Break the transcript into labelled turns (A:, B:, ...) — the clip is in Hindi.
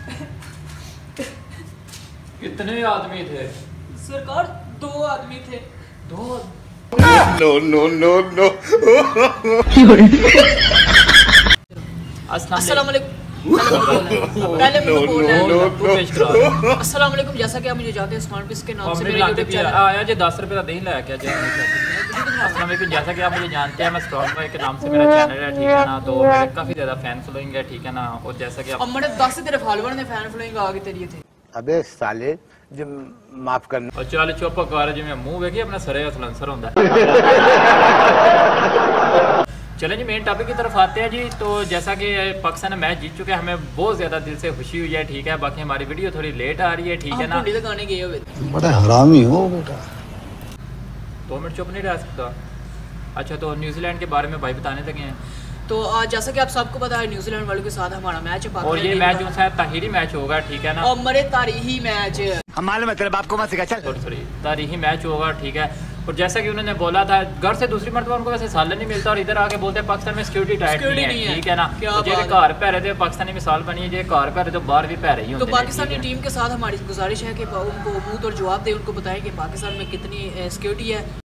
A: कितने आदमी थे
B: सरकार? 2 आदमी थे।
A: 2?
C: No no no no.
B: अस्सलाम वालेकुम। पहले मैं बोल अस्सलाम वालेकुम। जैसा कि आप मुझे जानते हैं स्मार्ट पीस के नाम से मेरा YouTube चैनल
A: आया जी 10 रुपए का दही लाया क्या अस्सलाम वालेकुम। जैसा कि आप मुझे जानते हैं मैं स्ट्रॉन्ग बॉय के नाम से मेरा चैनल है, ठीक है ना। तो मेरे काफी ज्यादा फैन फॉलोइंग है, ठीक है ना। और जैसा कि आप
B: मेरे 10 से तेरे फॉलोअर ने फैन फॉलोइंग आ गई तेरी थे।
D: अबे साले जो माफ करना।
A: और चल चुप कर जिवें मुंह वेखी अपना सरे सलंसर होंदा। चलें जी मेन टॉपिक की तरफ आते हैं जी। तो जैसा कि पाकिस्तान मैच जीत चुके हैं, हमें बहुत ज़्यादा दिल से खुशी हुई है, ठीक है। बाकी हमारी वीडियो थोड़ी लेट आ रही है, ठीक है ना।
B: गाने गए हुए
D: बड़ा हरामी हो बेटा।
A: 2 मिनट चुप नहीं रह सकता। अच्छा तो न्यूजीलैंड के बारे में भाई बताने लगे हैं।
B: तो आज जैसा कि आप सबको पता है न्यूजीलैंड वालों के साथ हमारा मैच है,
A: और ये मैच जो है तारीखी मैच होगा, ठीक है ना।
B: और मरे तारीखी मैच
D: हमारे मतलब आपको मत सिखा चल।
A: सॉरी तारीखी मैच होगा, ठीक है। और जैसा कि उन्होंने बोला था घर से दूसरी मरतबा उनको वैसे सालन नहीं मिलता, और इधर आके बोलते हैं पाकिस्तान में सिक्योरिटी टाइट नहीं है, ठीक है ना। जे घर पै रहे थे पाकिस्तानी मिसाल बनी है, जे घर पै रहे तो बाहर भी पै रही है।
B: तो पाकिस्तानी टीम के साथ हमारी गुजारिश है कि उनको मुंह तोड़ जवाब दे, उनको बताएं कि पाकिस्तान में कितनी सिक्योरिटी है।